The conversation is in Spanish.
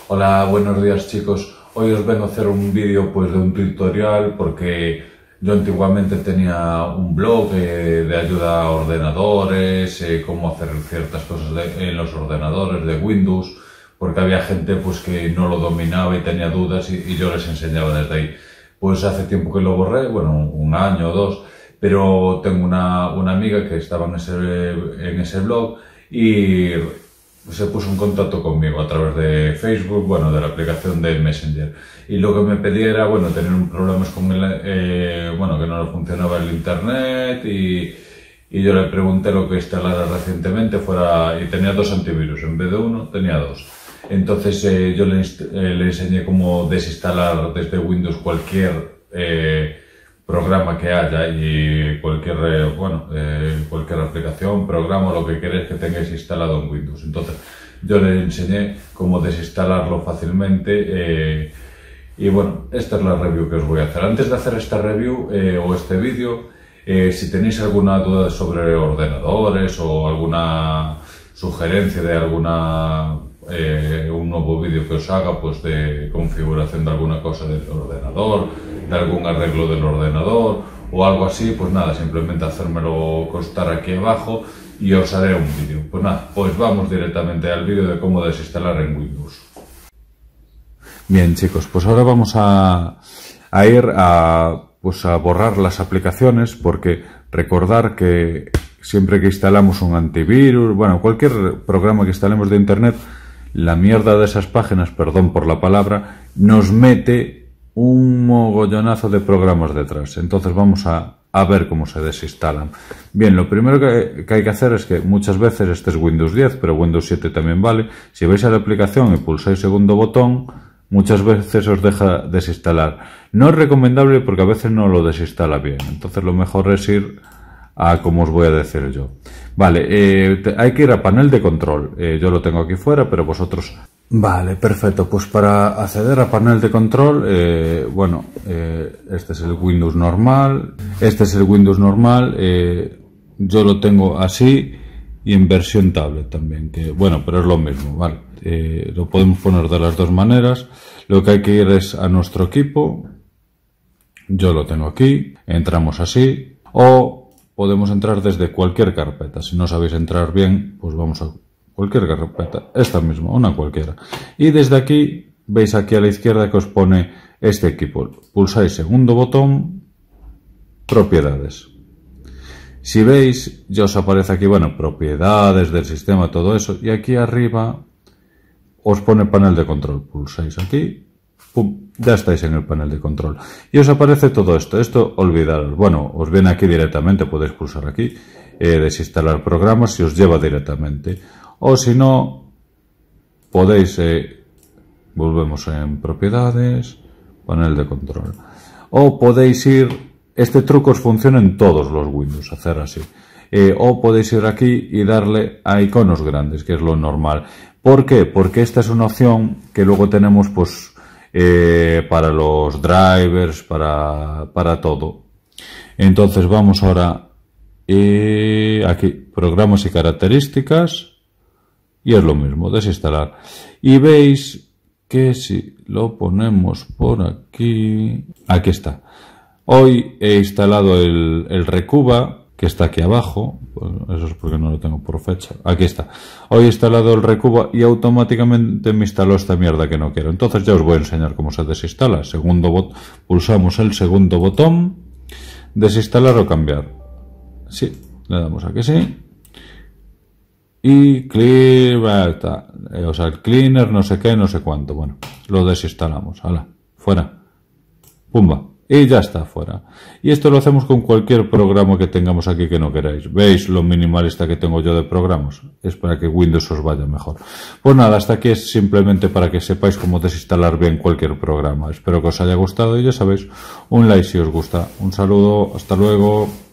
Hola, buenos días chicos. Hoy os vengo a hacer un vídeo pues de un tutorial porque yo antiguamente tenía un blog de ayuda a ordenadores, cómo hacer ciertas cosas en los ordenadores de Windows, porque había gente pues que no lo dominaba y tenía dudas y yo les enseñaba desde ahí. Pues hace tiempo que lo borré, bueno, un año o dos, pero tengo una amiga que estaba en ese blog y se puso en contacto conmigo a través de Facebook, bueno, de la aplicación de Messenger. Y lo que me pedía era, bueno, tener un problemas con bueno, que no le funcionaba el internet y yo le pregunté lo que instalara recientemente y tenía 2 antivirus, en vez de 1 tenía 2. Entonces yo le enseñé cómo desinstalar desde Windows cualquier programa que haya y cualquier aplicación, programa, lo que queréis que tengáis instalado en Windows. Entonces yo le enseñé cómo desinstalarlo fácilmente y bueno, esta es la review que os voy a hacer. Antes de hacer esta review o este vídeo, si tenéis alguna duda sobre ordenadores o alguna sugerencia de un nuevo vídeo que os haga pues de configuración de alguna cosa del ordenador, de algún arreglo del ordenador o algo así, pues nada, simplemente hacérmelo constar aquí abajo y os haré un vídeo. Pues nada, pues vamos directamente al vídeo de cómo desinstalar en Windows. Bien chicos, pues ahora vamos a ir a borrar las aplicaciones, porque recordar que siempre que instalamos un antivirus, bueno, cualquier programa que instalemos de internet, la mierda de esas páginas, perdón por la palabra, nos mete un mogollonazo de programas detrás. Entonces vamos a ver cómo se desinstalan. Bien, lo primero que hay que hacer es que muchas veces, este es Windows 10, pero Windows 7 también vale, si vais a la aplicación y pulsáis segundo botón, muchas veces os deja desinstalar. No es recomendable porque a veces no lo desinstala bien, entonces lo mejor es ir a como os voy a decir yo. Vale, hay que ir a panel de control. Yo lo tengo aquí fuera, pero vosotros... Vale, perfecto. Pues para acceder a panel de control, bueno, este es el Windows normal. Este es el Windows normal. Yo lo tengo así y en versión tablet también. Que bueno, pero es lo mismo, ¿vale? Lo podemos poner de las dos maneras. Lo que hay que ir es a nuestro equipo. Yo lo tengo aquí. Entramos así. O podemos entrar desde cualquier carpeta. Si no sabéis entrar bien, pues vamos a cualquier carpeta. Esta misma, una cualquiera. Y desde aquí, veis aquí a la izquierda que os pone este equipo. Pulsáis segundo botón, propiedades. Si veis, ya os aparece aquí, bueno, propiedades del sistema, todo eso. Y aquí arriba os pone panel de control. Pulsáis aquí. ¡Pum! Ya estáis en el panel de control. Y os aparece todo esto. Esto olvidaros. Bueno, os viene aquí directamente. Podéis pulsar aquí. Desinstalar programas y os lleva directamente. O si no, podéis... volvemos en propiedades. Panel de control. O podéis ir... Este truco os funciona en todos los Windows. Hacer así. O podéis ir aquí y darle a iconos grandes, que es lo normal. ¿Por qué? Porque esta es una opción que luego tenemos pues... para los drivers, para todo. Entonces vamos ahora aquí, programas y características, y es lo mismo, desinstalar. Y veis que si lo ponemos por aquí, aquí está. Hoy he instalado el Recuba, que está aquí abajo, pues eso es porque no lo tengo por fecha, aquí está. Hoy he instalado el Recuba y automáticamente me instaló esta mierda que no quiero. Entonces ya os voy a enseñar cómo se desinstala. Pulsamos el segundo botón, desinstalar o cambiar. Sí, le damos aquí sí. Y clear, o sea, el cleaner, no sé qué, no sé cuánto. Bueno, lo desinstalamos, hala, fuera, pumba. Y ya está fuera. Y esto lo hacemos con cualquier programa que tengamos aquí que no queráis. ¿Veis lo minimalista que tengo yo de programas? Es para que Windows os vaya mejor. Pues nada, hasta aquí es simplemente para que sepáis cómo desinstalar bien cualquier programa. Espero que os haya gustado y ya sabéis, un like si os gusta. Un saludo, hasta luego.